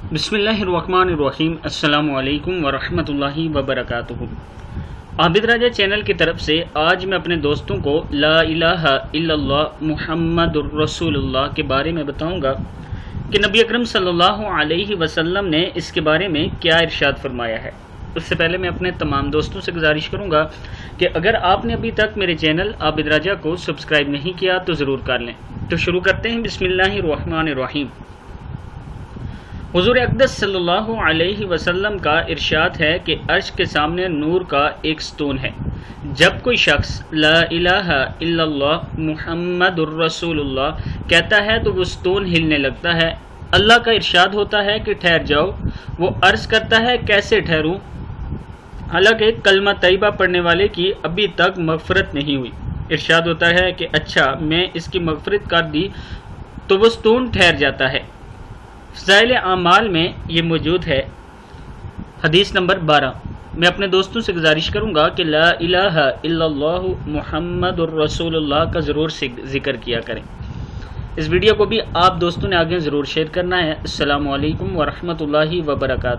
بسم اللہ الرحمن الرحیم۔ السلام علیکم ورحمۃ اللہ وبرکاتہ۔ عابد راجہ چینل کی طرف سے آج میں اپنے دوستوں کو لا الہ الا اللہ محمد الرسول اللہ کے بارے میں بتاؤں گا کہ نبی اکرم صلی اللہ علیہ وسلم نے اس کے بارے میں کیا ارشاد فرمایا ہے۔ اس سے پہلے میں اپنے تمام دوستوں سے گزارش کروں گا کہ اگر آپ نے ابھی تک میرے چینل عابد راجہ کو سبسکرائب نہیں کیا تو ضرور کر لیں۔ تو شروع کرتے ہیں۔ بسم اللہ الرحمن الرحیم۔ حضور اقدس صلی اللہ علیہ وسلم کا ارشاد ہے کہ عرش کے سامنے نور کا ایک ستون ہے۔ جب کوئی شخص لا الہ الا اللہ محمد الرسول اللہ کہتا ہے تو وہ ستون ہلنے لگتا ہے۔ اللہ کا ارشاد ہوتا ہے کہ ٹھہر جاؤ۔ وہ عرض کرتا ہے کیسے ٹھہروں، حالانکہ کلمہ طیبہ پڑھنے والے کی ابھی تک مغفرت نہیں ہوئی۔ ارشاد ہوتا ہے کہ اچھا میں اس کی مغفرت کر دی تو وہ ستون ٹھہر جاتا ہے۔ فضائل اعمال میں یہ موجود ہے۔ حدیث نمبر 12۔ میں اپنے دوستوں سے گزارش کروں گا کہ لا الہ الا اللہ محمد الرسول اللہ کا ضرور ذکر کیا کریں۔ اس ویڈیو کو بھی آپ دوستوں نے آگے ضرور شیئر کرنا ہے۔ السلام علیکم ورحمۃ اللہ وبرکاتہ۔